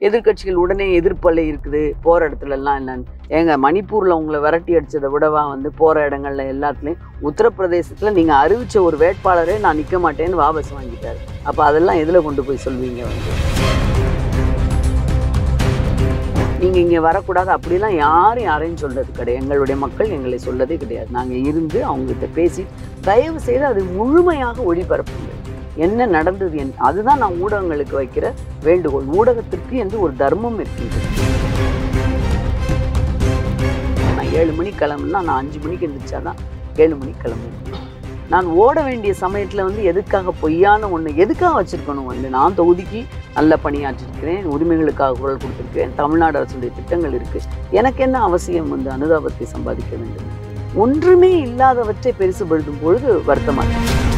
எதிர்கட்சிகள் உடனே எதிர்ப்பலை இருக்குது போற இடத்துல எல்லாம் என்னன்னு. ஏங்க மணிப்பூர்ல உங்களை விரட்டி அடிச்சதை விடவா வந்து போற இடங்கள்ல எல்லாத்துலயும் உத்தரப்பிரதேசத்துல நீங்க அறிவிச்ச ஒரு வேட்பாளரே நான் நிக்க மாட்டேன்னு வாபஸ் வாங்கிட்டாரு. அப்ப அதெல்லாம் எதுல கொண்டு போய் சொல்வீங்க வந்து? நீங்க இங்க வரக்கூடாது அப்படிலாம் யாரையும் சொல்றது கிடையாது. எங்களுடைய மக்கள் எங்களை சொல்லதே கிடையாது. நாங்க இருந்து அவங்ககிட்ட பேசி தயவு செய்து அது முழுமையாக ஒளிபரப்புங்க. என்ன நடந்தது அதுதான் நான் ஊடகங்களுக்கு வைக்கிற வேண்டுகோள். ஊடகத்திற்கு என்று ஒரு தர்மம் இருக்கின்றது. நான் 7 மணிக்கு கிளம்புனா நான் 5 மணிக்கு எந்திரிச்சாதான் 7 மணிக்கு கிளம்புவேன். நான் ஓட வேண்டிய சமயத்துல வந்து எதுக்காக பொய்யான ஒண்ணு எதுக்காக வச்சிருக்கணும் வந்து? நான் தொகுதிக்கு நல்ல பணியாற்றிருக்கிறேன், உரிமைகளுக்காக குரல் கொடுத்திருக்கிறேன், தமிழ்நாடு அரசுடைய திட்டங்கள் இருக்கு. எனக்கு என்ன அவசியம் வந்து அனுதாபத்தை சம்பாதிக்க வேண்டும்? ஒன்றுமே இல்லாதவற்றை பெருசுபடுத்தும் பொழுது வருத்தமாக.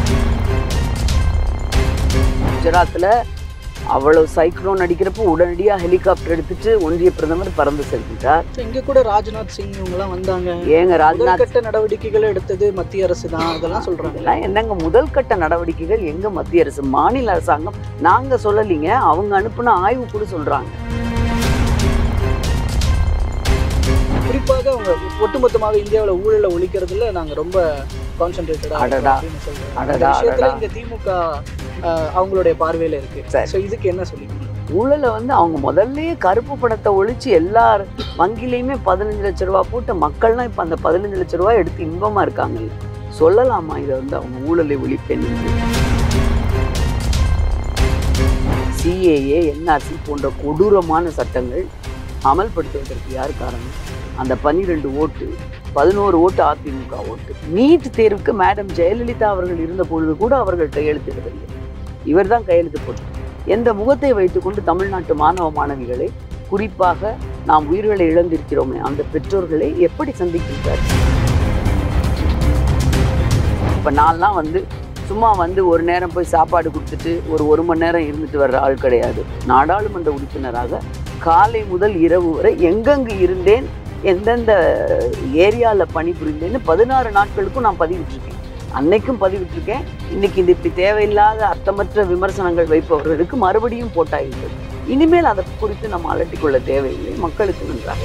குஜராத்தில் அவ்வளவு சைக்ளோன் அடிக்கிறப்போ உடனடியாக ஹெலிகாப்டர் எடுத்துட்டு ஒன்றிய பிரதமர் பறந்து செல்கிறார். இங்க கூட ராஜ்நாத் சிங் இவங்கெல்லாம் வந்தாங்க. ஏங்க ராஜ்நாத் கட்ட நடவடிக்கைகளை எடுத்தது மத்திய அரசு தான், அதெல்லாம் சொல்றாங்க. என்னங்க முதல் கட்ட நடவடிக்கைகள் எங்க மத்திய அரசு? மாநில அரசாங்கம். நாங்க சொல்லலீங்க, அவங்க அனுப்புன ஆய்வு கூட சொல்றாங்க. குறிப்பாக அவங்க ஒட்டுமொத்தமாக இந்தியாவில் ஊழலை ஒழிக்கிறதுல நாங்க ரொம்ப கான்சென்ட்ரேட்டடா இந்த திமுக அவங்களுடைய பார்வையில இருக்கு. சோ இதுக்கு என்ன சொல்லிக்கணும்? ஊழலை வந்து அவங்க முதல்லயே கருப்பு பணத்தை ஒழிச்சு எல்லா வங்கிலையுமே 15 லட்சம் ரூபாய் போட்டு மக்கள்லாம் இப்ப அந்த 15 லட்சம் ரூபாய் எடுத்து இன்பமா இருக்காங்கல்ல. சொல்லலாமா இதை வந்து அவங்க ஊழலை ஒழிப்பேன்? சிஏஏ, என்ஆர்சி போன்ற கொடூரமான சட்டங்கள் அமல்படுத்துவதற்கு யார் காரணம்? அந்த 12 ஓட்டு 11 ஓட்டு அதிமுக ஓட்டு. நீட் தேர்வுக்கு மேடம் ஜெயலலிதா அவர்கள் இருந்த பொழுது கூட அவர்கள் கையெழுத்திடவில்லை. இவர் தான் கையெழுத்து போட்டார். எந்த முகத்தை வைத்துக்கொண்டு தமிழ்நாட்டு மாணவ மாணவிகளை, குறிப்பாக நாம் உயிர்களை இழந்திருக்கிறோமே அந்த பெற்றோர்களை எப்படி சந்திக்கின்றார்? இப்ப நான்லாம் வந்து சும்மா வந்து ஒரு நேரம் போய் சாப்பாடு கொடுத்துட்டு ஒரு மணி நேரம் இருந்துட்டு வர்ற ஆள் கிடையாது. நாடாளுமன்ற உறுப்பினராக காலை முதல் இரவு வரை எங்கெங்கு இருந்தேன், எந்தெந்த ஏரியாவில் பணிபுரிந்தேன்னு 16 நாட்களுக்கும் நான் பதிவிட்டிருக்கேன். அன்னைக்கும் பதிவிட்டிருக்கேன். இன்னைக்கு இது இப்படி தேவையில்லாத அர்த்தமற்ற விமர்சனங்கள் வைப்பவர்களுக்கு மறுபடியும் போட்டாயிட்டது. இனிமேல் அதை குறித்து நம்ம அலட்டிக்கொள்ள தேவையில்லை. மக்களுக்கு நன்றாக.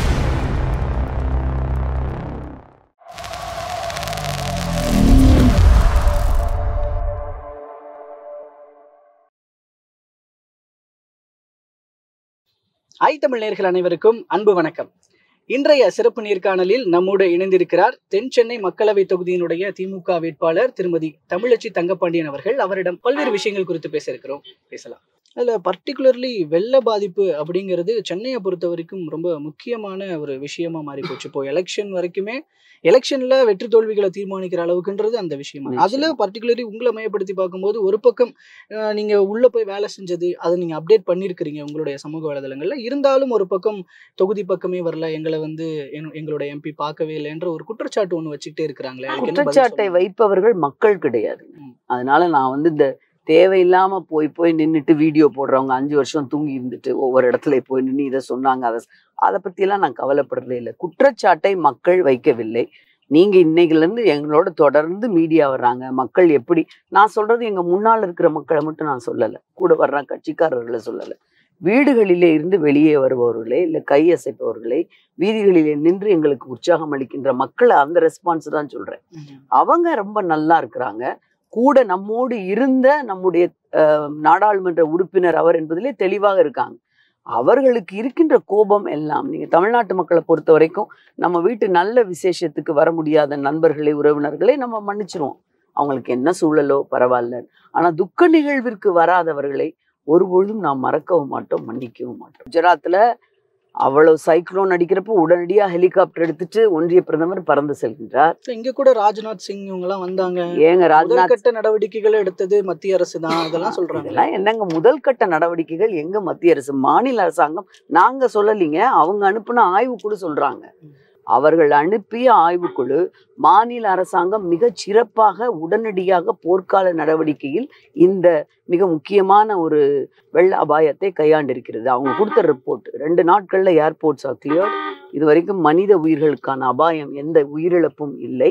தமிழ் நேயர்கள் அனைவருக்கும் அன்பு வணக்கம். இன்றைய சிறப்பு நேர்காணலில் நம்மோடு இணைந்திருக்கிறார் தென் சென்னை மக்களவை தொகுதியினுடைய திமுக வேட்பாளர் திருமதி தமிழச்சி தங்கப்பாண்டியன் அவர்கள். அவரிடம் பல்வேறு விஷயங்கள் குறித்து பேசலாம். அதுல பர்டிகுலர்லி வெள்ள பாதிப்பு அப்படிங்கிறது சென்னையை பொறுத்த வரைக்கும் ரொம்ப முக்கியமான ஒரு விஷயமா மாறி போச்சு. இப்போ எலெக்ஷன் வரைக்குமே எலெக்ஷன்ல வெற்றி தோல்விகளை தீர்மானிக்கிற அளவுக்குன்றது அந்த விஷயமா. அதுல பர்டிகுலர்லி உங்களை மையப்படுத்தி பார்க்கும்போது ஒரு பக்கம் நீங்க உள்ள போய் வேலை செஞ்சது அதை நீங்க அப்டேட் பண்ணிருக்கிறீங்க உங்களுடைய சமூக வலைதளங்கள்ல. இருந்தாலும் ஒரு பக்கம் தொகுதி பக்கமே வரல, எங்களை வந்து எங்களுடைய எம்பி பார்க்கவே இல்லை என்ற ஒரு குற்றச்சாட்டு ஒண்ணு வச்சுக்கிட்டே இருக்கிறாங்களே. குற்றச்சாட்டை வைப்பவர்கள் மக்கள் கிடையாது. அதனால நான் வந்து இந்த தேவையில்லாம போய் நின்றுட்டு வீடியோ போடுறவங்க 5 வருஷம் தூங்கி இருந்துட்டு ஒவ்வொரு இடத்துல போய் நின்று இதை சொன்னாங்க அதை பத்தியெல்லாம் நான் கவலைப்படுறதே இல்லை. குற்றச்சாட்டை மக்கள் வைக்கவில்லை. நீங்க இன்னைக்குல இருந்து எங்களோட தொடர்ந்து மீடியா வர்றாங்க. மக்கள் எப்படி, நான் சொல்றது எங்க முன்னால் இருக்கிற மக்களை மட்டும் நான் சொல்லலை, கூட வர்ற கட்சிக்காரர்களை சொல்லலை. வீடுகளிலே இருந்து வெளியே வருபவர்களே, இல்லை கையசைப்பவர்களை, வீதிகளிலே நின்று எங்களுக்கு உற்சாகம் அளிக்கின்ற மக்களை அந்த ரெஸ்பான்ஸ் தான் சொல்றேன். அவங்க ரொம்ப நல்லா இருக்கிறாங்க. கூட நம்மோடு இருந்த நம்முடைய நாடாளுமன்ற உறுப்பினர் அவர் என்பதிலே தெளிவாக இருக்காங்க. அவர்களுக்கு இருக்கின்ற கோபம் எல்லாம், நீங்க தமிழ்நாட்டு மக்களை பொறுத்த வரைக்கும் நம்ம வீட்டு நல்ல விசேஷத்துக்கு வர முடியாத நண்பர்களை, உறவினர்களை நம்ம மன்னிச்சிருவோம். அவங்களுக்கு என்ன சூழலோ பரவாயில்ல. ஆனா துக்க நிகழ்விற்கு வராதவர்களை ஒருபொழுதும் நாம் மறக்கவும் மாட்டோம், மன்னிக்கவும் மாட்டோம். குஜராத்தில் அவ்வளவு சைக்ளோன் அடிக்கிறப்போ உடனடியாக ஹெலிகாப்டர் எடுத்துட்டு ஒன்றிய பிரதமர் பறந்து செல்கின்றார். இங்க கூட ராஜ்நாத் சிங் இவங்கெல்லாம் வந்தாங்க. ஏங்க ராஜ்நாத் கட்ட நடவடிக்கைகளை எடுத்தது மத்திய அரசு தான், அதெல்லாம் சொல்றாங்க. என்னங்க முதல் கட்ட நடவடிக்கைகள் எங்க மத்திய அரசு? மாநில அரசாங்கம். நாங்க சொல்லலீங்க, அவங்க அனுப்புன ஆய்வு குழு சொல்றாங்க. அவர்கள் அனுப்பிய ஆய்வுக்குழு மாநில அரசாங்கம் மிக சிறப்பாக உடனடியாக போர்க்கால நடவடிக்கையில் இந்த மிக முக்கியமான ஒரு வெள்ள அபாயத்தை கையாண்டிருக்கிறது. அவங்க கொடுத்த ரிப்போர்ட் 2 நாட்கள்ல ஏர்போர்ட்ஸ் ஆர் கிளியர்ட். இது வரைக்கும் மனித உயிர்களுக்கான அபாயம், எந்த உயிரிழப்பும் இல்லை.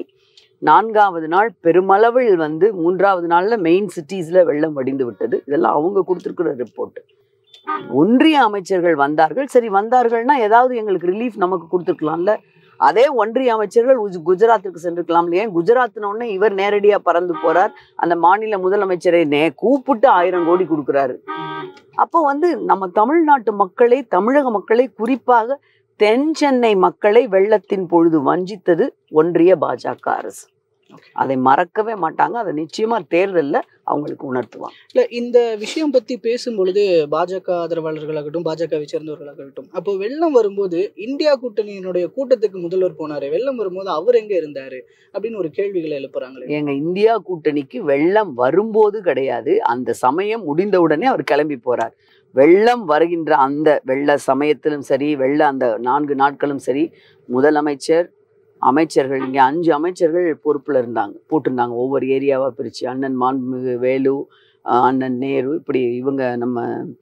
4வது நாள் பெருமளவில் வந்து 3வது நாள்ல மெயின் சிட்டிஸ்ல வெள்ளம் வடிந்து விட்டது. இதெல்லாம் அவங்க கொடுத்திருக்கிற ரிப்போர்ட். ஒன்றிய அமைச்சர்கள் வந்தார்கள், சரி வந்தார்கள்னா ஏதாவது எங்களுக்கு ரிலீஃப் நமக்கு கொடுத்துருக்கலாம்ல. அதே ஒன்றிய அமைச்சர்கள் குஜராத்துக்கு சென்றிருக்கலாம். ஏன் குஜராத்ன உடனே இவர் நேரடியா பறந்து போறார், அந்த மாநில முதலமைச்சரை கூப்பிட்டு 1000 கோடி கொடுக்குறாரு. அப்போ வந்து நம்ம தமிழ்நாட்டு மக்களை, தமிழக மக்களை, குறிப்பாக தென் சென்னை மக்களை வெள்ளத்தின் பொழுது வஞ்சித்தது ஒன்றிய பாஜக அரசு. அதை மறக்கவே மாட்டாங்க. அதை நிச்சயமா தேர்தல்ல அவங்களுக்கு உணர்த்துவாங்க. இல்ல இந்த விஷயம் பத்தி பேசும்பொழுது பாஜக ஆதரவாளர்களாகட்டும், பாஜகவை சேர்ந்தவர்களாகட்டும், அப்போ வெள்ளம் வரும்போது இந்தியா கூட்டணியினுடைய கூட்டத்துக்கு முதல்வர் போனாரு, வெள்ளம் வரும்போது அவர் எங்க இருந்தாரு அப்படின்னு ஒரு கேள்விகளை எழுப்புறாங்களே. எங்க இந்தியா கூட்டணிக்கு வெள்ளம் வரும்போது கிடையாது, அந்த சமயம் முடிந்தவுடனே அவர் கிளம்பி போறார். வெள்ளம் வருகின்ற அந்த வெள்ள சமயத்திலும் சரி, வெள்ள அந்த 4 நாட்களும் சரி, முதலமைச்சர், அமைச்சர்கள், இங்கே 5 அமைச்சர்கள் பொறுப்புல போட்டிருந்தாங்க. ஒவ்வொரு ஏரியாவா பிரிச்சு, அண்ணன் மாண்புமிகு வேலு, அண்ணன் நேரு, இப்படி இவங்க நம்ம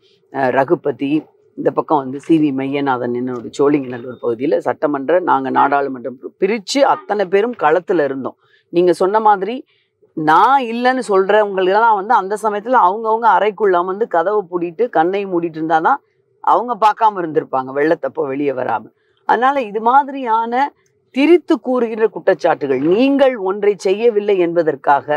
ரகுபதி, இந்த பக்கம் வந்து சிவி மையநாதன், என்னோட சோழிங்கநல்லூர் பகுதியில் சட்டமன்ற, நாங்கள் நாடாளுமன்றம் பிரித்து அத்தனை பேரும் களத்தில் இருந்தோம். நீங்கள் சொன்ன மாதிரி நான் இல்லைன்னு சொல்கிறவங்களெல்லாம் வந்து அந்த சமயத்தில் அவங்கவுங்க அறைக்குள்ள வந்து கதவை பூட்டிட்டு கண்ணை மூடிட்டு இருந்தாதான் அவங்க பார்க்காம இருந்திருப்பாங்க, வெள்ளத்தப்போ வெளியே வராமல். அதனால இது மாதிரியான திரித்து கூறுகின்ற குற்றச்சாட்டுகள், நீங்கள் ஒன்றை செய்யவில்லை என்பதற்காக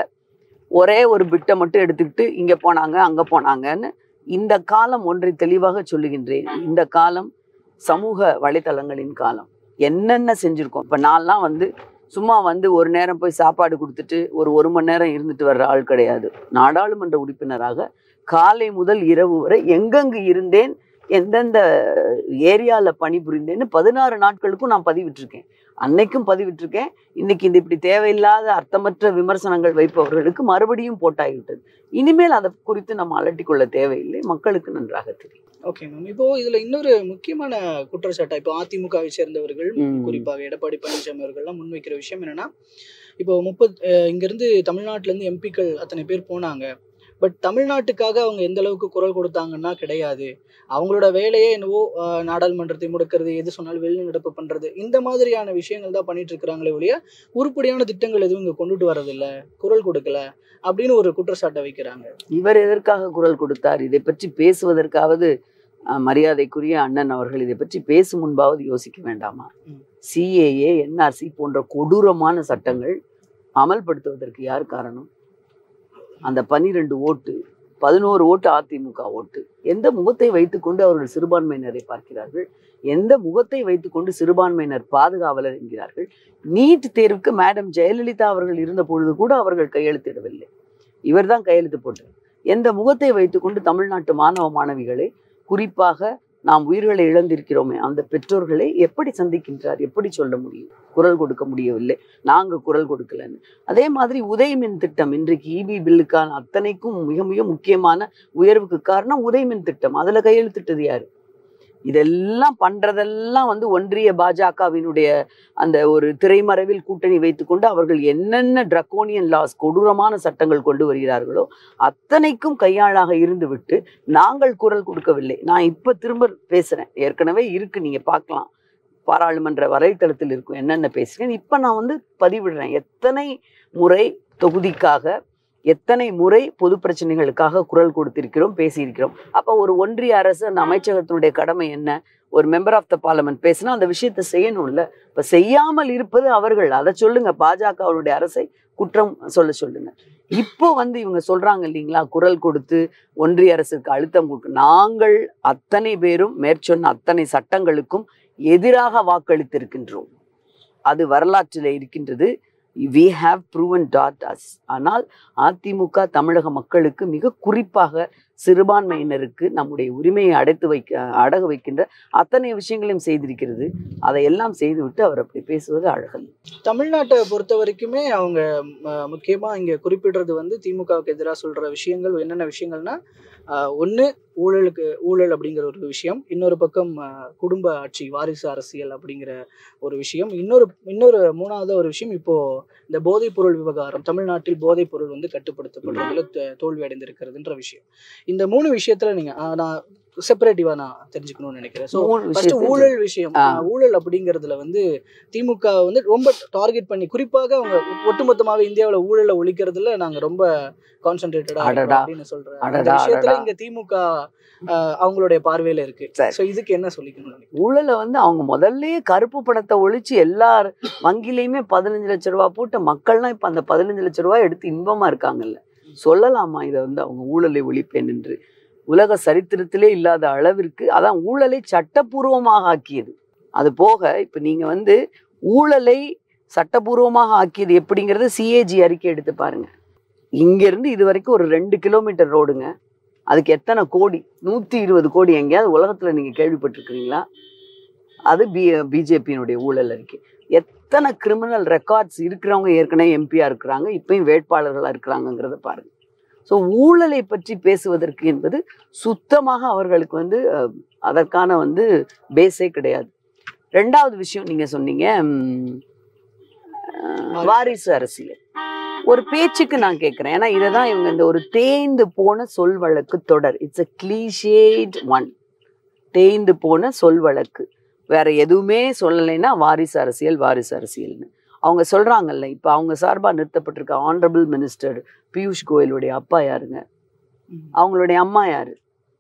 ஒரே ஒரு பிட்டை மட்டும் எடுத்துக்கிட்டு இங்கே போனாங்க அங்கே போனாங்கன்னு, இந்த காலம் ஒன்றை தெளிவாக சொல்லுகின்றேன். இந்த காலம் சமூக வலைத்தளங்களின் காலம். என்னென்ன செஞ்சுருக்கோம். இப்போ நான்லாம் வந்து சும்மா வந்து ஒரு நேரம் போய் சாப்பாடு கொடுத்துட்டு ஒரு மணி நேரம் இருந்துட்டு வர்ற ஆள் கிடையாது. நாடாளுமன்ற உறுப்பினராக காலை முதல் இரவு வரை எங்கெங்கு இருந்தேன், எந்தெந்த ஏரியாவில் பணிபுரிந்தேன்னு 16 நாட்களுக்கும் நான் பதிவிட்டிருக்கேன். அன்னைக்கும் பதிவிட்டிருக்கேன். இன்னைக்கு இந்த இப்படி தேவையில்லாத அர்த்தமற்ற விமர்சனங்கள் வைப்பவர்களுக்கு மறுபடியும் போட்டாகிவிட்டது. இனிமேல் அதை குறித்து நம்ம அலட்டிக்கொள்ள தேவையில்லை, மக்களுக்கு நன்றாக தெரியும். Okay ma'am. இப்போ இதுல இன்னொரு முக்கியமான குற்றச்சாட்டா இப்போ அதிமுகவை சேர்ந்தவர்கள், குறிப்பாக எடப்பாடி பழனிசாமி அவர்கள்லாம் முன்வைக்கிற விஷயம் என்னன்னா, இப்போ இங்கிருந்து தமிழ்நாட்டுல இருந்து எம்பிக்கள் அத்தனை பேர் போனாங்க. பட் தமிழ்நாட்டுக்காக அவங்க எந்த அளவுக்கு குரல் கொடுத்தாங்கன்னா கிடையாது. அவங்களோட வேலையே என்னவோ நாடாளுமன்றத்தை முடக்கிறது, எது சொன்னாலும் வெளிநடப்பு பண்றது, இந்த மாதிரியான விஷயங்கள் தான் பண்ணிட்டு இருக்கிறாங்களே ஒழிய உருப்படியான திட்டங்கள் எதுவும் இங்க கொண்டுட்டு வர்றதில்லை, குரல் கொடுக்கல அப்படின்னு ஒரு குற்றச்சாட்டை வைக்கிறாங்க. இவர் எதற்காக குரல் கொடுத்தார்? இதை பற்றி பேசுவதற்காவது மரியாதைக்குரிய அண்ணன் அவர்கள் இதை பற்றி பேசும் முன்பாவது யோசிக்க வேண்டாமா? சிஏஏ, என்ஆர்சி போன்ற கொடூரமான சட்டங்கள் அமல்படுத்துவதற்கு யார் காரணம்? அந்த 12 ஓட்டு, 11 ஓட்டு அதிமுக ஓட்டு. எந்த முகத்தை வைத்துக்கொண்டு அவர்கள் சிறுபான்மையினரை பார்க்கிறார்கள்? எந்த முகத்தை வைத்துக்கொண்டு சிறுபான்மையினர் பாதுகாவலர் என்கிறார்கள்? நீட் தேர்வுக்கு மேடம் ஜெயலலிதா அவர்கள் இருந்த பொழுது கூட அவர்கள் கையெழுத்திடவில்லை, இவர்தான் கையெழுத்து போட்டார். எந்த முகத்தை வைத்துக்கொண்டு தமிழ்நாட்டு மாணவ மாணவிகளை, குறிப்பாக நாம் உயிர்களை இழந்திருக்கிறோமே அந்த பெற்றோர்களை எப்படி சந்திக்கின்றார்? எப்படி சொல்ல முடியும் குரல் கொடுக்க முடியவில்லை, நாங்கள் குரல் கொடுக்கலன்னு? அதே மாதிரி உதயமின் திட்டம், இன்றைக்கு இபி பில்லுக்கான அத்தனைக்கும் மிக மிக முக்கியமான உயர்வுக்கு காரணம் உதயமின் திட்டம். அதில் கையெழுத்திட்டது யாரு? இதெல்லாம் பண்றதெல்லாம் வந்து ஒன்றிய பாஜகவினுடைய அந்த ஒரு திரைமறைவில் கூட்டணி வைத்துக்கொண்டு அவர்கள் என்னென்ன டிரக்கோனியன் லாஸ், கொடூரமான சட்டங்கள் கொண்டு வருகிறார்களோ அத்தனைக்கும் கையாளாக இருந்து விட்டு நாங்கள் குரல் கொடுக்கவில்லை. நான் இப்ப திரும்ப பேசுறேன், ஏற்கனவே இருக்கு, நீங்க பார்க்கலாம், பாராளுமன்ற வலைத்தளத்தில் இருக்கும் என்னென்ன பேசுறேன். இப்ப நான் வந்து பதிவிடுறேன், எத்தனை முறை தொகுதிக்காக, எத்தனை முறை பொது பிரச்சனைகளுக்காக குரல் கொடுத்திருக்கிறோம், பேசியிருக்கிறோம். அப்போ ஒரு ஒன்றிய அரசு, அந்த அமைச்சகத்தினுடைய கடமை என்ன? ஒரு மெம்பர் ஆஃப் த பார்லிமெண்ட் பேசினா அந்த விஷயத்தை செய்யணும்ல. இப்போ செய்யாமல் இருப்பது அவர்கள். அதை சொல்லுங்க, பாஜகவுடைய அரசை குற்றம் சொல்லுங்க. இப்போ வந்து இவங்க சொல்றாங்க இல்லைங்களா, குரல் கொடுத்து ஒன்றிய அரசுக்கு அழுத்தம் கொடுக்க. நாங்கள் அத்தனை பேரும் மேற்சொன்ன அத்தனை சட்டங்களுக்கும் எதிராக வாக்களித்திருக்கின்றோம். அது வரலாற்றில் இருக்கின்றது. We have proven us. ஆனால் அதிமுக தமிழக மக்களுக்கு, மிக குறிப்பாக சிறுபான்மையினருக்கு நம்முடைய உரிமையை அடகு வைக்கின்ற அத்தனை விஷயங்களையும் செய்திருக்கிறது. அதையெல்லாம் செய்துவிட்டு அவர் அப்படி பேசுவது அழகல்ல. தமிழ்நாட்டை பொறுத்த வரைக்குமே அவங்க முக்கியமா இங்க குறிப்பிடுறது வந்து திமுகவுக்கு எதிராக சொல்ற விஷயங்கள் என்னென்ன விஷயங்கள்னா, ஒன்று ஊழல் அப்படிங்கிற ஒரு விஷயம், இன்னொரு பக்கம் குடும்ப ஆட்சி, வாரிசு அரசியல் அப்படிங்கிற ஒரு விஷயம், இன்னொரு மூணாவது ஒரு விஷயம் இப்போ இந்த போதைப் பொருள் விவகாரம், தமிழ்நாட்டில் போதைப் பொருள் வந்து கட்டுப்படுத்தப்படுறதுல தோல்வி அடைந்திருக்கிறதுன்ற விஷயம். இந்த 3 விஷயத்துல நீங்க நான் செப்பரேட்டிவா நான் தெரிஞ்சுக்கணும்னு நினைக்கிறேன். ஸோ மூணு ஃபர்ஸ்ட் விஷயத்தை ஊழல் விஷயம், ஊழல் அப்படிங்கிறதுல வந்து திமுக வந்து ரொம்ப டார்கெட் பண்ணி, குறிப்பாக அவங்க ஒட்டுமொத்தமாவே இந்தியாவில் ஊழலை ஒழிக்கிறதுல நாங்க ரொம்ப கான்சென்ட்ரேட்டடா அடடா அப்படின்னு சொல்றேன். அந்த அடடா விஷயத்துல அடடா இங்க திமுக அவங்களுடைய பார்வையில இருக்கு. சரி. ஸோ இதுக்கு என்ன சொல்லிக்கணும்னு நினைக்கிறேன்? ஊழலை வந்து அவங்க முதல்லயே கருப்பு பணத்தை ஒழிச்சு எல்லார் வங்கிலையுமே 15 லட்ச ரூபா போட்ட மக்கள்லாம் இப்ப அந்த 15 லட்ச ரூபாய் எடுத்து இன்பமா இருக்காங்கல்ல. சொல்லலாமா இதை வந்து அவங்க ஊழலை ஒழிப்பேன் என்று? உலக சரித்திரத்திலே இல்லாத அளவிற்கு அதான் ஊழலை சட்டப்பூர்வமாக ஆக்கியது. அது போக இப்ப நீங்க வந்து ஊழலை சட்டப்பூர்வமாக ஆக்கியது எப்படிங்கிறது சிஏஜி அறிக்கை எடுத்து பாருங்க. இங்க இருந்து இது வரைக்கும் ஒரு 2 கிலோமீட்டர் ரோடுங்க, அதுக்கு எத்தனை கோடி? 120 கோடி. எங்கேயாவது உலகத்துல நீங்க கேள்விப்பட்டிருக்கிறீங்களா? அது பிஜேபியினுடைய ஊழல் அறிக்கை. எத்தனை கிரிமினல் ரெக்கார்ட்ஸ் இருக்கிறவங்க ஏற்கனவே எம்பியா இருக்கிறாங்க, இப்பயும் வேட்பாளர்களா இருக்கிறாங்கிறத பாருங்க. ஸோ ஊழலை பற்றி பேசுவதற்கு என்பது சுத்தமாக அவர்களுக்கு வந்து அதற்கான வந்து பேஸே கிடையாது. ரெண்டாவது விஷயம் நீங்க சொன்னீங்க, வாரிசு அரசியல். ஒரு பேச்சுக்கு நான் கேட்கிறேன், ஏன்னா இதைதான் இவங்க இந்த ஒரு தேய்ந்து போன சொல் வழக்கு தொடர். It's a cliched one. தேய்ந்து போன சொல் வழக்கு, வேற எதுவுமே சொல்லலைன்னா வாரிசு அரசியல் வாரிசு அரசியல்னு அவங்க சொல்றாங்கல்ல. இப்ப அவங்க சார்பா நிறுத்தப்பட்டிருக்க ஆனரபிள் மினிஸ்டர் பியூஷ் கோயலுடைய அப்பா யாருங்க? அவங்களுடைய அம்மா யாரு?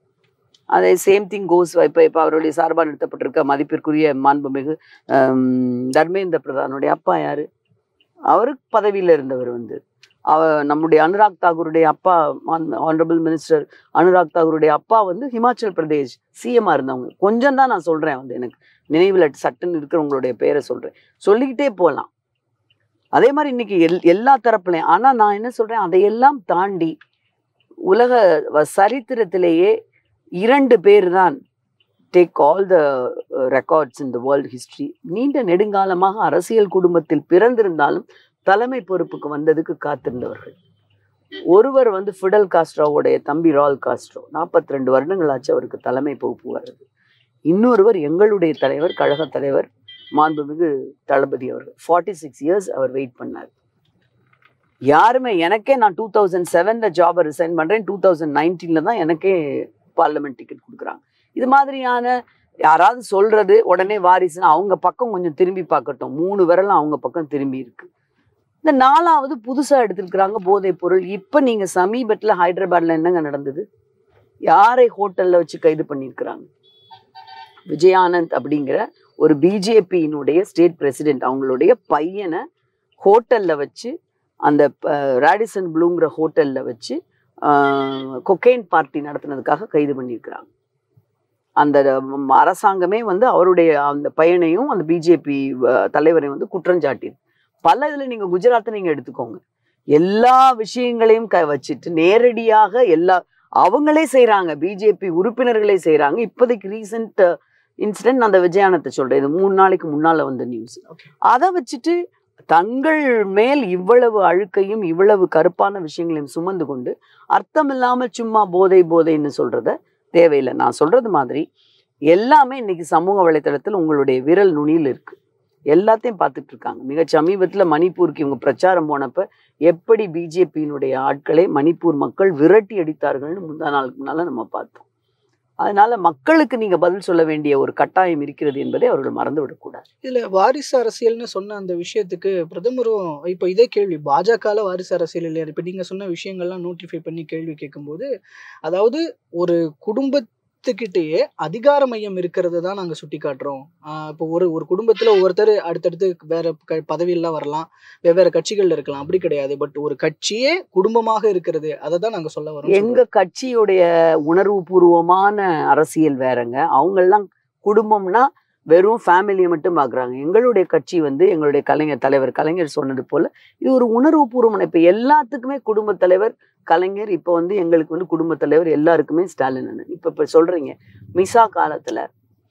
அதே சேம் திங் கோஸ். இப்ப அவருடைய சார்பா நிறுத்தப்பட்டிருக்க மதிப்பிற்குரிய மாண்புமிகு தர்மேந்திர பிரதானுடைய அப்பா யாரு? அவருக்கு பதவியில இருந்தவர் வந்து நம்முடைய அனுராக் தாக்கூருடைய அப்பா, ஆனரபிள் மினிஸ்டர் அனுராக் தாக்கூருடைய அப்பா வந்து ஹிமாச்சல் பிரதேஷ் சிஎம்மா இருந்தவங்க. கொஞ்சம் தான் நான் சொல்றேன், வந்து எனக்கு நினைவில் சட்டுன்னு இருக்கிறவங்களுடைய பேரை சொல்றேன், சொல்லிக்கிட்டே போகலாம். அதே மாதிரி இன்னைக்கு எல்லா தரப்புலையும். ஆனா நான் என்ன சொல்றேன், அதையெல்லாம் தாண்டி உலக சரித்திரத்திலேயே 2 பேர் தான், take all the records in the world history, நீண்ட நெடுங்காலமாக அரசியல் குடும்பத்தில் பிறந்திருந்தாலும் தலைமை பொறுப்புக்கு வந்ததுக்கு காத்திருந்தவர்கள். ஒருவர் வந்து ஃபிடல் காஸ்ட்ரோவுடைய தம்பி ரால் காஸ்ட்ரோ, 42 வருடங்களாச்சு அவருக்கு தலைமை பொறுப்பு வர்றது. இன்னொருவர் எங்களுடைய தலைவர், கழக தலைவர் மாண்புமிகு தளபதி அவர்கள். 46 இயர்ஸ் அவர் வெயிட் பண்ணார். யாருமே, எனக்கே நான் 2007 ஜாபை ரிசைன் பண்றேன், 2019 தான் எனக்கே பார்லிமெண்ட் டிக்கெட் கொடுக்குறாங்க. இது மாதிரியான யாராவது சொல்றது உடனே வாரிசுன்னு அவங்க பக்கம் கொஞ்சம் திரும்பி பார்க்கட்டும். 3 விரலும் அவங்க பக்கம் திரும்பி இருக்கு. இந்த 4வது புதுசா எடுத்திருக்கிறாங்க போதைப் பொருள். இப்ப நீங்க சமீபத்துல ஹைதராபாத்ல என்னங்க நடந்தது? யாரை ஹோட்டல்ல வச்சு கைது பண்ணியிருக்கிறாங்க? விஜயானந்த் அப்படிங்கிற ஒரு பிஜேபியினுடைய ஸ்டேட் பிரசிடென்ட், அவங்களுடைய பையனை ஹோட்டல்ல வச்சு, அந்த ராடிசன் ப்ளூங்கிற ஹோட்டல்ல வச்சு கொக்கைன் பார்ட்டி நடத்தினதுக்காக கைது பண்ணியிருக்கிறாங்க. அந்த அரசாங்கமே வந்து அவருடைய அந்த பையனையும் அந்த பிஜேபி தலைவரையும் வந்து குற்றஞ்சாட்டி. பல இதுல நீங்க குஜராத்தை நீங்க எடுத்துக்கோங்க, எல்லா விஷயங்களையும் வச்சுட்டு நேரடியாக அவங்களே செய்யறாங்க, பிஜேபி உறுப்பினர்களே செய்யறாங்க. இப்போதைக்கு ரீசெண்ட் இன்சிடென்ட் அந்த விஜயானத்தை சொல்றேன், இது 3 நாளைக்கு முன்னால வந்த நியூஸ். அதை வச்சுட்டு தங்கள் மேல் இவ்வளவு அழுக்கையும் இவ்வளவு கருப்பான விஷயங்களையும் சுமந்து கொண்டு அர்த்தம் இல்லாமல் சும்மா போதைன்னு சொல்றத தேவையில்லை. நான் சொல்றது மாதிரி எல்லாமே இன்னைக்கு சமூக வலைத்தளத்தில் உங்களுடைய விரல் நுனியில் இருக்கு, எல்லாத்தையும் பார்த்துட்டு இருக்காங்க. மிக சமீபத்துல மணிப்பூருக்கு இவங்க பிரச்சாரம் போனப்ப எப்படி பிஜேபியினுடைய ஆட்களை மணிப்பூர் மக்கள் விரட்டி அடித்தார்கள்னு நாளுக்கு முன்னால நம்ம பார்த்தோம். அதனால மக்களுக்கு நீங்க பதில் சொல்ல வேண்டிய ஒரு கட்டாயம் இருக்கிறது என்பதை அவர்கள் மறந்து விடக்கூடாது. இதுல வாரிசு அரசியல்னு சொன்ன அந்த விஷயத்துக்கு பிரதமரும் இப்ப இதே கேள்வி, பாஜக வாரிசு அரசியல் இல்லையா? இப்ப நீங்க சொன்ன விஷயங்கள்லாம் நோட்டிஃபை பண்ணி கேள்வி கேட்கும்போது, அதாவது ஒரு குடும்பத்துக்கிட்டேயே அதிகார மையம் இருக்கிறது தான் நாங்க சுட்டி காட்டுறோம். இப்போ ஒரு குடும்பத்துல ஒவ்வொருத்தர் அடுத்தடுத்து வேற பதவியெல்லாம் வரலாம், வெவ்வேறு கட்சிகள்ல இருக்கலாம், அப்படி கிடையாது. பட் ஒரு கட்சியே குடும்பமாக இருக்கிறது, அதை தான் நாங்க சொல்ல வரோம். எங்க கட்சியுடைய உணர்வு பூர்வமான அரசியல் வேறங்க. அவங்கெல்லாம் குடும்பம்னா வெறும் ஃபேமிலியை மட்டும் பார்க்குறாங்க. எங்களுடைய கட்சி வந்து எங்களுடைய தலைவர் கலைஞர் சொன்னது போல இது ஒரு உணர்வு பூர்வமான. இப்போ எல்லாத்துக்குமே குடும்ப தலைவர் கலைஞர், இப்போ வந்து எங்களுக்கு வந்து குடும்ப தலைவர் எல்லாருக்குமே ஸ்டாலின் அண்ணன். இப்போ சொல்றீங்க, மிசா காலத்துல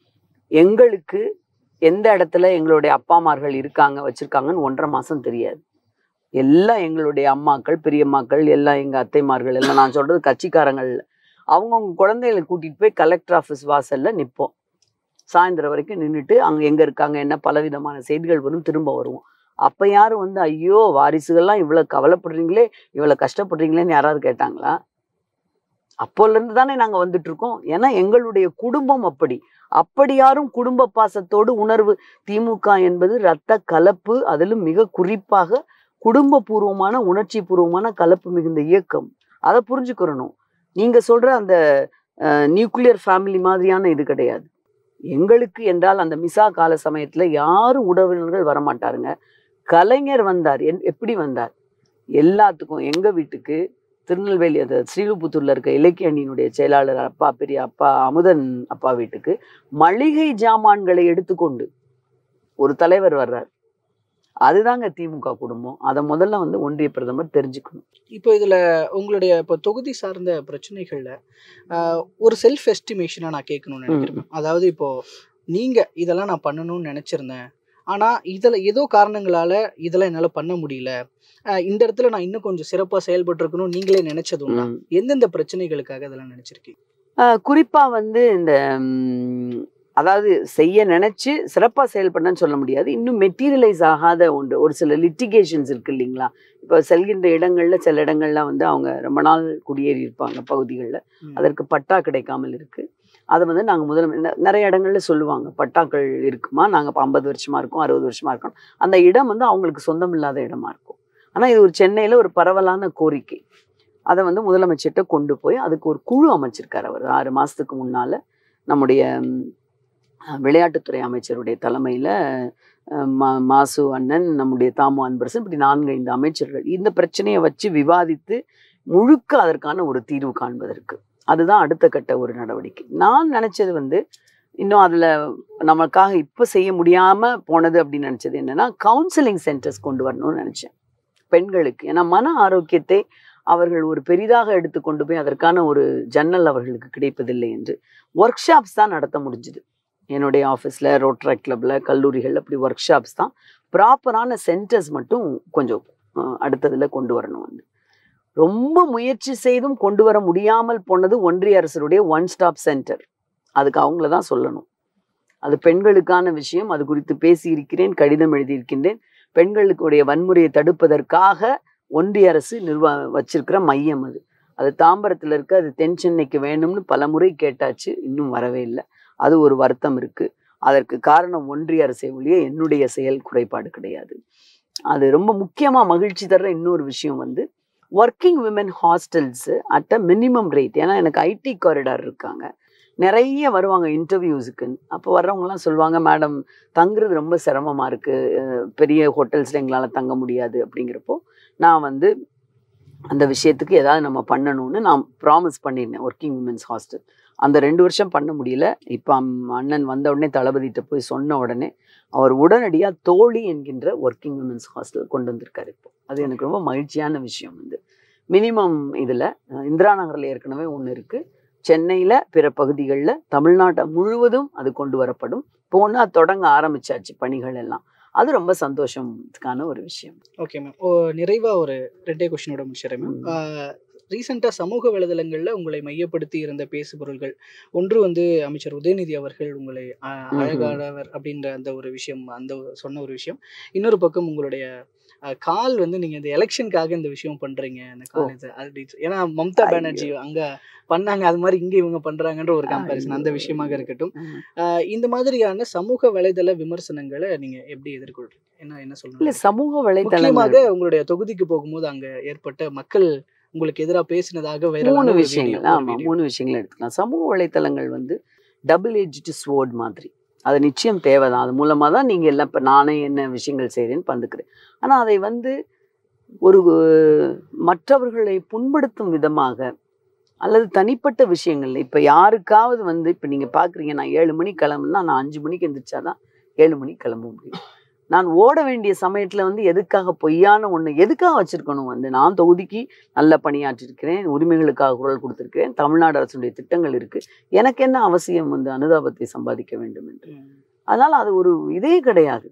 எங்களுக்கு எந்த இடத்துல எங்களுடைய அப்பாமார்கள் இருக்காங்க வச்சிருக்காங்கன்னு 1.5 மாசம் தெரியாது. எல்லாம் எங்களுடைய அம்மாக்கள் பெரியம்மாக்கள் எல்லாம் எங்க அத்தைமார்கள் எல்லாம், நான் சொல்றது கட்சிக்காரங்கள், அவங்கவுங்க குழந்தைகளை கூட்டிட்டு போய் கலெக்டர் ஆஃபீஸ் வாசல்ல நிற்போம். சாயந்தரம் வரைக்கும் நின்றுட்டு அங்க எங்க இருக்காங்க என்ன பலவிதமான செய்திகள் வரும், திரும்ப வருவோம். அப்ப யாரும் வந்து ஐயோ வாரிசுகள்லாம் இவ்வளவு கவலைப்படுறீங்களே இவ்வளவு கஷ்டப்படுறீங்களேன்னு யாராவது கேட்டாங்களா? அப்போல இருந்து தானே நாங்க வந்துட்டு இருக்கோம். ஏன்னா எங்களுடைய குடும்பம் அப்படி யாரும் குடும்ப பாசத்தோடு உணர்வு திமுக என்பது இரத்த கலப்பு, அதிலும் மிக குறிப்பாக குடும்ப பூர்வமான உணர்ச்சி பூர்வமான கலப்பு மிகுந்த இயக்கம். அதை புரிஞ்சுக்கிறணும். நீங்க சொல்ற அந்த நியூக்ளியர் ஃபேமிலி மாதிரியான இது கிடையாது. எங்களுக்கு என்றால் அந்த மிசா கால சமயத்துல யாரும் உறவினர்கள் வரமாட்டாருங்க. கலைஞர் வந்தார். எப்படி வந்தார்? எல்லாத்துக்கும் எங்க வீட்டுக்கு திருநெல்வேலி அது ஸ்ரீவில்லிபுத்தூர்ல இருக்க இலக்கிய அணியினுடைய செயலாளர் அப்பா பெரிய அப்பா அமுதன் அப்பா வீட்டுக்கு மளிகை ஜாமான்களை எடுத்துக்கொண்டு ஒரு தலைவர் வர்றார். அதுதாங்க திமுக குடும்பம். அதை முதல்ல வந்து ஒன்றிய பிரதமர் தெரிஞ்சுக்கணும். இப்போ இதுல உங்களுடைய இப்போ தொகுதி சார்ந்த பிரச்சனைகள்ல ஒரு செல்ஃப் எஸ்டிமேஷனா நான் கேட்கணும்னு நினைக்கிறேன். அதாவது இப்போ நீங்க இதெல்லாம் நான் பண்ணணும்னு நினைச்சிருந்தேன், ஆனா இதுல ஏதோ காரணங்களால இதெல்லாம் என்னால பண்ண முடியல, இந்த இடத்துல நான் இன்னும் கொஞ்சம் சிறப்பா செயல்பட்டு இருக்கணும் நீங்களே நினைச்சதும் எந்தெந்த பிரச்சனைகளுக்காக இதெல்லாம் நினைச்சிருக்கீங்க? குறிப்பா வந்து இந்த அதாவது செய்ய நினைச்சு சிறப்பா செயல்படணும்னு சொல்ல முடியாது. இன்னும் மெட்டீரியலைஸ் ஆகாத ஒன்று, ஒரு சில லிட்டிகேஷன்ஸ் இருக்கு இல்லைங்களா? இப்போ செல்கின்ற இடங்கள்ல சில இடங்கள்ல வந்து அவங்க ரொம்ப நாள் குடியேறி இருப்பாங்க பகுதிகளில், அதற்கு பட்டா கிடைக்காமல் இருக்கு. அதை வந்து நாங்கள் முதல்ல நிறைய இடங்கள்ல சொல்லுவாங்க, பட்டாக்கள் இருக்குமா, நாங்கள் இப்போ 50 வருஷமா இருக்கோம், 60 வருஷமா இருக்கோம். அந்த இடம் வந்து அவங்களுக்கு சொந்தம் இல்லாத இடமா இருக்கும். ஆனால் இது ஒரு சென்னையில் ஒரு பரவலான கோரிக்கை. அதை வந்து முதலமைச்சர்கிட்ட கொண்டு போய் அதுக்கு ஒரு குழு அமைச்சிருக்காரு அவர் 6 மாதத்துக்கு முன்னால். நம்முடைய விளையாட்டுத்துறை அமைச்சருடைய தலைமையில் மாசு அண்ணன், நம்முடைய தாமு அன்பரசன், இப்படி 4-5 அமைச்சர்கள் இந்த பிரச்சனையை வச்சு விவாதித்து முழுக்க அதற்கான ஒரு தீர்வு காண்பதற்கு அதுதான் அடுத்த கட்ட ஒரு நடவடிக்கை. நான் நினைச்சது வந்து இன்னும் அதில் நமக்காக இப்போ செய்ய முடியாமல் போனது அப்படின்னு நினச்சது என்னென்னா, கவுன்சிலிங் சென்டர்ஸ் கொண்டு வரணும்னு நினச்சேன் பெண்களுக்கு. ஏன்னா மன ஆரோக்கியத்தை அவர்கள் ஒரு பெரிதாக எடுத்து கொண்டு போய் அதற்கான ஒரு ஜன்னல் அவர்களுக்கு கிடைப்பதில்லை என்று ஒர்க் ஷாப்ஸ் தான் நடத்த முடிஞ்சுது. என்னுடைய ஆஃபீஸில், ரோட்டரி கிளப்பில், கல்லூரிகள், அப்படி ஒர்க் ஷாப்ஸ் தான். ப்ராப்பரான சென்டர்ஸ் மட்டும் கொஞ்சம் அடுத்ததில் கொண்டு வரணும். வந்து ரொம்ப முயற்சி செய்தும் கொண்டு வர முடியாமல் போனது ஒன்றிய அரசுடைய ஒன் ஸ்டாப் சென்டர். அதுக்கு அவங்கள தான் சொல்லணும். அது பெண்களுக்கான விஷயம். அது குறித்து பேசியிருக்கிறேன், கடிதம் எழுதியிருக்கின்றேன். பெண்களுக்குடைய வன்முறையை தடுப்பதற்காக ஒன்றிய அரசு வச்சிருக்கிற மையம் அது. அது தாம்பரத்தில் இருக்கு. அது தென் சென்னைக்கு வேணும்னு பல முறை கேட்டாச்சு, இன்னும் வரவே இல்லை. அது ஒரு வருத்தம் இருக்கு. அதற்கு காரணம் ஒன்றிய அரசை ஒழிய என்னுடைய செயல் குறைபாடு கிடையாது. அது ரொம்ப முக்கியமா மகிழ்ச்சி தர்ற இன்னொரு விஷயம் வந்து working women hostels at a minimum rate. ஏன்னா எனக்கு ஐடி காரிடார் இருக்காங்க, நிறைய வருவாங்க இன்டர்வியூஸுக்கு. அப்போ வர்றவங்கலாம் சொல்லுவாங்க, மேடம் தங்குறது ரொம்ப சிரமமாக இருக்குது, பெரிய ஹோட்டல்ஸில் எங்களால் தங்க முடியாது. அப்படிங்கிறப்போ நான் வந்து அந்த விஷயத்துக்கு ஏதாவது நம்ம பண்ணணும்னு நான் ப்ராமிஸ் பண்ணியிருந்தேன். ஒர்க்கிங் விமென்ஸ் ஹாஸ்டல் அந்த 2 வருஷம் பண்ண முடியல. இப்போ அண்ணன் வந்த உடனே தளபதிட்ட போய் சொன்ன உடனே அவர் உடனடியாக தோழி என்கின்ற ஒர்க்கிங் விமென்ஸ் ஹாஸ்டல் கொண்டு வந்திருக்காரு. இப்போ அது எனக்கு ரொம்ப மகிழ்ச்சியான விஷயம். வந்து மினிமம் இதில் இந்திரா நகரில் ஏற்கனவே ஒன்று இருக்குது, சென்னையில் பிற பகுதிகளில், தமிழ்நாட்டை முழுவதும் அது கொண்டு வரப்படும். போனால் தொடங்க ஆரம்பிச்சாச்சு பணிகள் எல்லாம். அது ரொம்ப சந்தோஷத்துக்கான ஒரு விஷயம். ஓகே மேம், நிறைவாக ஒரு 2 கொஸ்டினோட முடிச்சிடறேன் மேம். ரீசெண்டாக சமூக வலைதளங்களில் உங்களை மையப்படுத்தி இருந்த பேசுபொருள்கள், ஒன்று வந்து அமைச்சர் உதயநிதி அவர்கள் உங்களை அழகானவர் அப்படின்ற அந்த ஒரு விஷயம், சொன்ன ஒரு விஷயம். இன்னொரு பக்கம் உங்களுடைய கால் வந்து நீங்கள் இந்த எலெக்ஷனுக்காக இந்த விஷயம் பண்ணுறீங்க, அந்த கால் இது அப்படி, ஏன்னா மம்தா பானர்ஜி அங்கே பண்ணாங்க, அது மாதிரி இங்கே இவங்க பண்ணுறாங்கன்ற ஒரு கம்பேரிசன், அந்த விஷயமாக இருக்கட்டும். இந்த மாதிரியான சமூக வலைதள விமர்சனங்களை நீங்கள் எப்படி எதிர்கொள்றீங்க? என்ன சொல்லுங்க? இல்லை, சமூக வலைதளமாக உங்களுடைய தொகுதிக்கு போகும்போது அங்கே ஏற்பட்ட மக்கள் உங்களுக்கு எதிராக பேசினதாக 3 விஷயங்கள். ஆமாம், 3 விஷயங்கள் எடுத்துக்கலாம். சமூக வலைத்தளங்கள் வந்து டபுள் எட்ஜ்டு ஸ்வோர்ட் மாதிரி. அது நிச்சயம் தேவைதான். அது மூலமாக தான் நீங்கள் எல்லாம் இப்போ நானே என்ன விஷயங்கள் செய்கிறேன்னு பந்துக்கிறேன். ஆனால் அதை வந்து ஒரு மற்றவர்களை புண்படுத்தும் விதமாக அல்லது தனிப்பட்ட விஷயங்கள், இப்போ யாருக்காவது வந்து இப்போ நீங்கள் பார்க்குறீங்க, நான் 7 மணிக்கு கிளம்புனா நான் 5 மணிக்கு எந்திரிச்சாதான் 7 மணிக்கு கிளம்ப முடியும். நான் ஓட வேண்டிய சமயத்தில் வந்து எதுக்காக பொய்யான ஒன்று எதுக்காக வச்சுருக்கணும்? வந்து நான் தொகுதிக்கு நல்ல பணியாற்றிருக்கிறேன், உரிமைகளுக்காக குரல் கொடுத்துருக்கிறேன், தமிழ்நாடு அரசுடைய திட்டங்கள் இருக்குது, எனக்கு என்ன அவசியம் வந்து அனுதாபத்தை சம்பாதிக்க வேண்டும் என்று? அதனால் அது ஒரு இதே கிடையாது.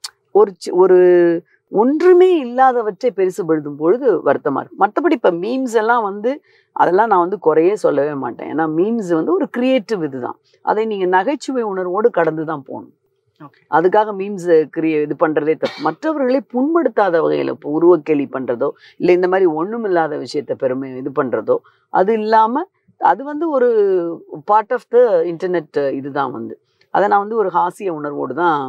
ஒரு ஒன்றுமே இல்லாதவற்றை பெருசுபடுத்தும் பொழுது வருத்தமாக இருக்கும். மற்றபடி இப்போ மீம்ஸ் எல்லாம் வந்து அதெல்லாம் நான் வந்து குறையே சொல்லவே மாட்டேன். ஏன்னா மீம்ஸ் வந்து ஒரு கிரியேட்டிவ் இதுதான். அதை நீங்கள் நகைச்சுவை உணர்வோடு கடந்து தான் போகணும். அதுக்காக மீம்ஸ் இது பண்றதே தப்பு. மற்றவர்களை புண்படுத்தாத வகையில் இப்போ உருவக்கேலி பண்றதோ இல்லை இந்த மாதிரி ஒண்ணும் இல்லாத விஷயத்த பெருமை இது பண்றதோ அது இல்லாம அது வந்து ஒரு பார்ட் ஆஃப் த இன்டர்நெட் இதுதான் வந்து. அதை நான் வந்து ஒரு ஹாஸ்ய உணர்வோடு தான்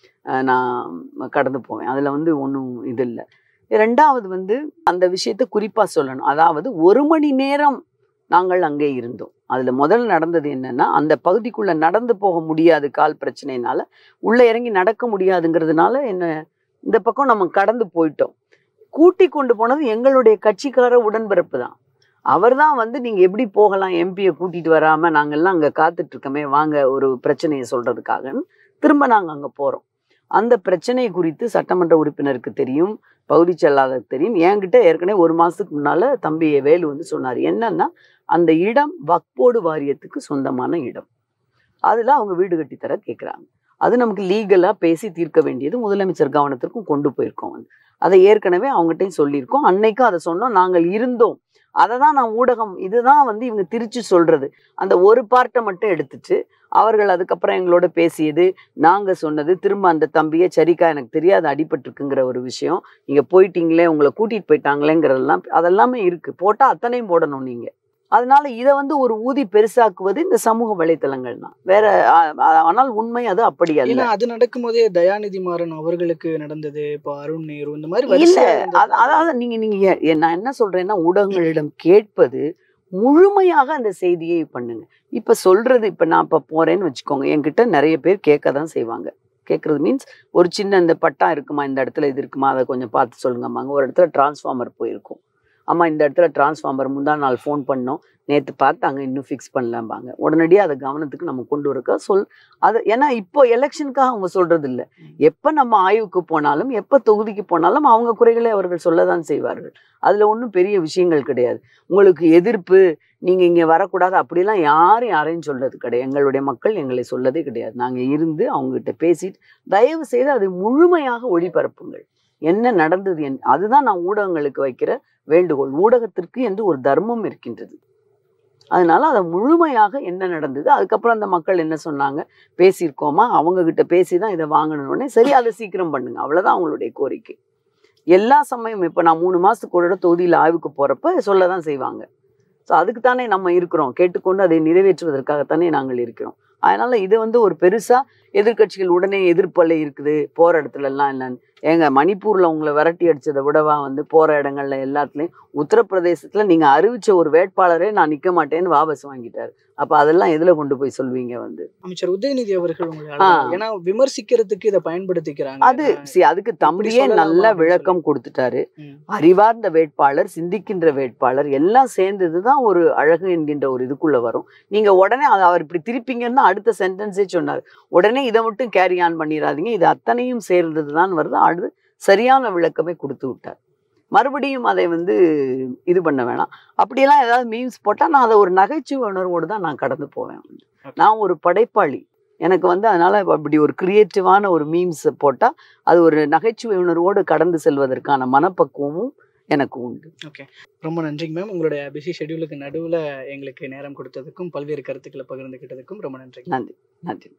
நான் கடந்து போவேன். அதில் வந்து ஒன்றும் இது இல்லை. 2வது வந்து அந்த விஷயத்தை குறிப்பாக சொல்லணும். அதாவது 1 மணி நேரம் நாங்கள் அங்கே இருந்தோம். அதில் முதல் நடந்தது என்னன்னா, அந்த பகுதிக்குள்ளே நடந்து போக முடியாது கால் பிரச்சனைனால, உள்ளே இறங்கி நடக்க முடியாதுங்கிறதுனால என்ன இந்த பக்கம் நம்ம கடந்து போயிட்டோம். கூட்டி கொண்டு போனது எங்களுடைய கட்சிக்கார உடன்பிறப்பு தான். அவர் தான் வந்து நீங்கள் எப்படி போகலாம், எம்பியை கூட்டிகிட்டு வராமல் நாங்கள்லாம் அங்கே காத்துட்ருக்கோமே, வாங்க ஒரு பிரச்சனையை சொல்கிறதுக்காகன்னு திரும்ப நாங்கள் அங்கே போகிறோம். அந்த பிரச்சனை குறித்து சட்டமன்ற உறுப்பினருக்கு தெரியும், பகுதி செயலாளருக்கு தெரியும். என்கிட்ட ஏற்கனவே 1 மாதத்துக்கு முன்னால் தம்பி வேலு வந்து சொன்னார். என்னன்னா, அந்த இடம் வக்ஃப் போர்டு வாரியத்துக்கு சொந்தமான இடம். அதில் அவங்க வீடு கட்டித்தர கேட்குறாங்க. அது நமக்கு லீகலாக பேசி தீர்க்க வேண்டியது முதலமைச்சர் கவனத்திற்கும் கொண்டு போயிருக்கோம். வந்து அதை ஏற்கனவே அவங்ககிட்டையும் சொல்லியிருக்கோம். அன்னைக்கும் அதை சொன்னோம், நாங்கள் இருந்தோம். அதை தான் நான் ஊடகம் இதுதான் வந்து இவங்க திரிச்சு சொல்கிறது. அந்த ஒரு பார்ட்டை மட்டும் எடுத்துட்டு அவர்கள் அதுக்கப்புறம் எங்களோட பேசியது, நாங்கள் சொன்னது, திரும்ப அந்த தம்பியை சரிக்கா எனக்கு தெரியாது அடிபட்டுருக்குங்கிற ஒரு விஷயம், நீங்கள் போயிட்டீங்களே, உங்களை கூட்டிகிட்டு போயிட்டாங்களேங்கிறதெல்லாம் அதெல்லாமே இருக்குது. போட்டால் அத்தனையும் போடணும் நீங்கள். அதனால இதை வந்து ஒரு ஊதி பெருசாக்குவது இந்த சமூக வலைத்தளங்கள் தான். வேற ஆனால் உண்மை அது அப்படி அல்ல. அது நடக்கும் போதே தயாநிதி மாறன் அவர்களுக்கு நடந்தது, இப்போ அருண் நேரு இந்த மாதிரி இல்ல. அதாவது நீங்க நான் என்ன சொல்றேன்னா, ஊடகங்களிடம் கேட்பது முழுமையாக அந்த செய்தியை பண்ணுங்க. இப்ப சொல்றது, இப்ப நான் இப்ப போறேன்னு வச்சுக்கோங்க, என்கிட்ட நிறைய பேர் கேட்க தான் செய்வாங்க. கேட்கறது மீன்ஸ் ஒரு சின்ன இந்த பட்டா இருக்குமா, இந்த இடத்துல இது இருக்குமா, அதை கொஞ்சம் பார்த்து சொல்லுங்கம்மாங்க. ஒரு இடத்துல டிரான்ஸ்ஃபார்மர் போயிருக்கும், அம்மா இந்த இடத்துல டிரான்ஸ்ஃபார்மர் முந்தா நாள் ஃபோன் பண்ணோம், நேற்று பார்த்தாங்க, இன்னும் ஃபிக்ஸ் பண்ணலாம்பாங்க. உடனடியாக அதை கவனத்துக்கு நம்ம கொண்டு வரக்கா அது. ஏன்னா இப்போ எலெக்ஷனுக்காக அவங்க சொல்றது இல்லை. எப்போ நம்ம ஆய்வுக்கு போனாலும், எப்போ தொகுதிக்கு போனாலும் அவங்க குறைகளை அவர்கள் சொல்லதான் செய்வார்கள். அதில் ஒன்றும் பெரிய விஷயங்கள் கிடையாது. உங்களுக்கு எதிர்ப்பு, நீங்கள் இங்கே வரக்கூடாது அப்படிலாம் யாரையும் சொல்றது கிடையாது. எங்களுடைய மக்கள் எங்களை சொல்லதே கிடையாது. நாங்கள் இருந்து அவங்ககிட்ட பேசிட்டு தயவு செய்து அதை முழுமையாக ஒளிபரப்புங்கள். என்ன நடந்தது அதுதான் நான் ஊடகங்களுக்கு வைக்கிற வேண்டுகோள். ஊடகத்திற்கு என்று ஒரு தர்மம் இருக்கின்றது. அதனால அதை முழுமையாக என்ன நடந்தது, அதுக்கப்புறம் அந்த மக்கள் என்ன சொன்னாங்க, பேசியிருக்கோமா, அவங்க கிட்ட பேசிதான் இதை வாங்கணும்னே, சரி அதை சீக்கிரம் பண்ணுங்க, அவ்வளவுதான் அவங்களுடைய கோரிக்கை. எல்லா சமயம் இப்போ நான் 3 மாசத்துக்கு ஒரு தொகுதியில் ஆய்வுக்கு போறப்ப சொல்லதான் செய்வாங்க. ஸோ அதுக்கு தானே நம்ம இருக்கிறோம், கேட்டுக்கொண்டு அதை நிறைவேற்றுவதற்காகத்தானே நாங்கள் இருக்கிறோம். அதனால இது வந்து ஒரு பெருசா எதிர்கட்சிகள் உடனே எதிர்ப்பலை இருக்குது போற இடத்துல எல்லாம் இல்லைன்னு. ஏங்க, மணிப்பூர்ல உங்களை விரட்டி அடிச்சதை விடவா வந்து போற இடங்கள்ல எல்லாத்துலயும், உத்தரப்பிரதேசத்துல நீங்க அறிவிச்ச ஒரு வேட்பாளரே நான் நிக்க மாட்டேன்னு வாபஸ் வாங்கிட்டாரு. அப்ப அதெல்லாம் எதுல கொண்டு போய் சொல்வீங்க வந்து? அமைச்சர் உதயநிதி அவர்கள் ஏன்னா விமர்சிக்கிறதுக்கு இதை பயன்படுத்திக்கிறாங்க. அதுக்கு தம்பியே நல்ல விளக்கம் கொடுத்துட்டாரு. அறிவார்ந்த வேட்பாளர், சிந்திக்கின்ற வேட்பாளர் எல்லாம் சேர்ந்ததுதான் ஒரு அழகு என்கின்ற ஒரு இதுக்குள்ள வரும். நீங்க உடனே அவர் இப்படி திருப்பிங்கன்னா அடுத்த சென்டென்ஸே சொன்னார், உடனே இதை மட்டும் கேரி ஆன் பண்ணிடாதீங்க, இது அத்தனையும் சேர்ந்ததுதான் வருது. அடுத்து சரியான விளக்கமே கொடுத்து விட்டார். மறுபடியும் அதை வந்து இது பண்ண வேணாம். அப்படியெல்லாம் ஏதாவது மீம்ஸ் போட்டால் நான் அதை ஒரு நகைச்சுவை உணர்வோடு தான் நான் கடந்து போவேன். நான் ஒரு படைப்பாளி, எனக்கு வந்து அதனால அப்படி ஒரு கிரியேட்டிவான ஒரு மீம்ஸ் போட்டால் அது ஒரு நகைச்சுவை உணர்வோடு கடந்து செல்வதற்கான மனப்பக்குவமும் எனக்கு உண்டு. ஓகே, ரொம்ப நன்றிங்க மேம். உங்களுடைய பிஸி ஷெட்யூலுக்கு நடுவில் எங்களுக்கு நேரம் கொடுத்ததுக்கும் பல்வேறு கருத்துக்களை பகிர்ந்துக்கிட்டதுக்கும் ரொம்ப நன்றி. நன்றி. நன்றி.